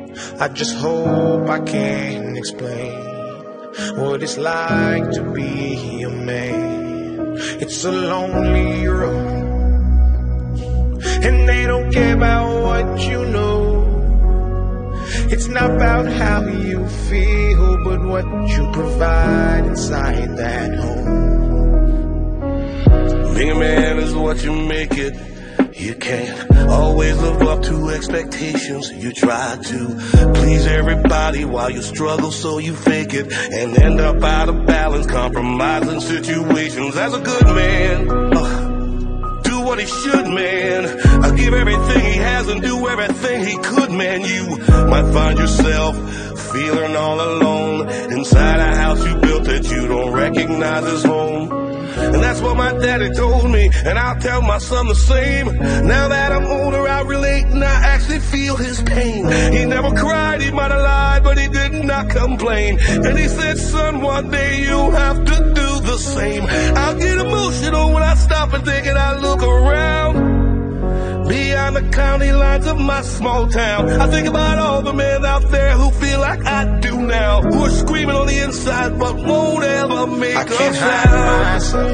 I just hope I can explain what it's like to be a man. It's a lonely road, and they don't care about what you know. It's not about how you feel, but what you provide inside that home. Being a man is what you make it. You can't always live up to expectations. You try to please everybody while you struggle, so you fake it and end up out of balance, compromising situations. As a good man, do what he should, man. Give everything he has and do everything he could, man. You might find yourself feeling all alone inside a house you built that you don't recognize as home. And that's what my daddy told me, and I'll tell my son the same. Now that I'm older, I relate and I actually feel his pain. He never cried, he might have lied, but he did not complain. And he said, son, one day you'll have to do the same. I'll get emotional when I stop and think and I look around beyond the county lines of my small town. I think about all the men out there who feel like I do now, who are screaming on the inside but won't ever make a sound. I can't hide myself.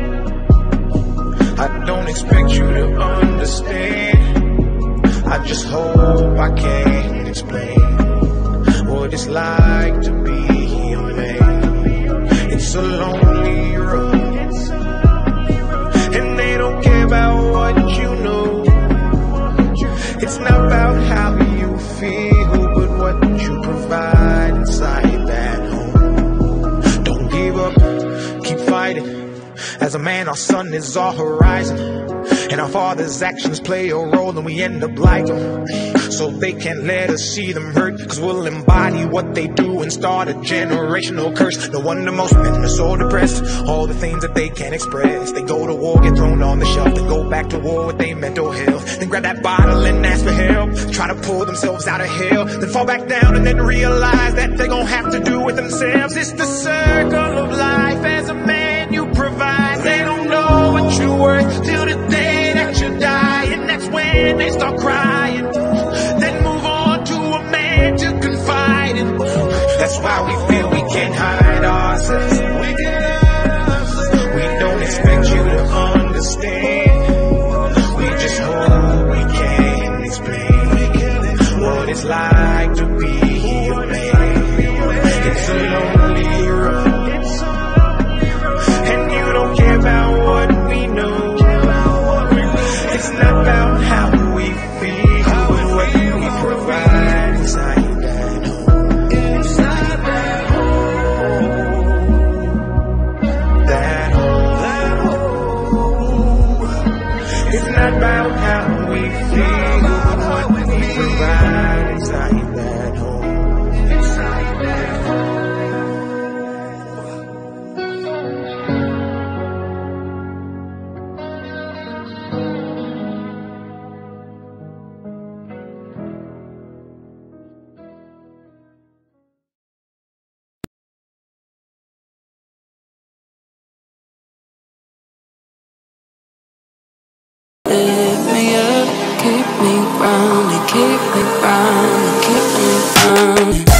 I don't expect you to understand. I just hope I can explain what it's like to be a man. It's a lonely road, and they don't care about what you know. It's not about how you feel, but what you provide inside that home. Don't give up, keep fighting. As a man, our sun is our horizon, and our father's actions play a role, and we end up like them. So they can't let us see them hurt, cause we'll embody what they do and start a generational curse. No wonder most men are so depressed, all the things that they can't express. They go to war, get thrown on the shelf, then go back to war with their mental health. Then grab that bottle and ask for help, try to pull themselves out of hell, then fall back down and then realize that they're gonna have to do it themselves. It's the circle of life. As a man, you provide. They don't know what you're worth till the day that you die, and that's when they start crying. Then move on to a man to confide in. That's why we feel we can't hide ourselves. We don't expect you to understand. We just hope we can explain what it's like to be a man. It's a lonely road, and you don't care about what we know. It's not about how we feel, but what we provide inside that home. Inside that home. That home. It's not about how we feel, but what we provide inside that home. Inside that home. Lift me up, keep me grounded, keep me grounded, keep me grounded.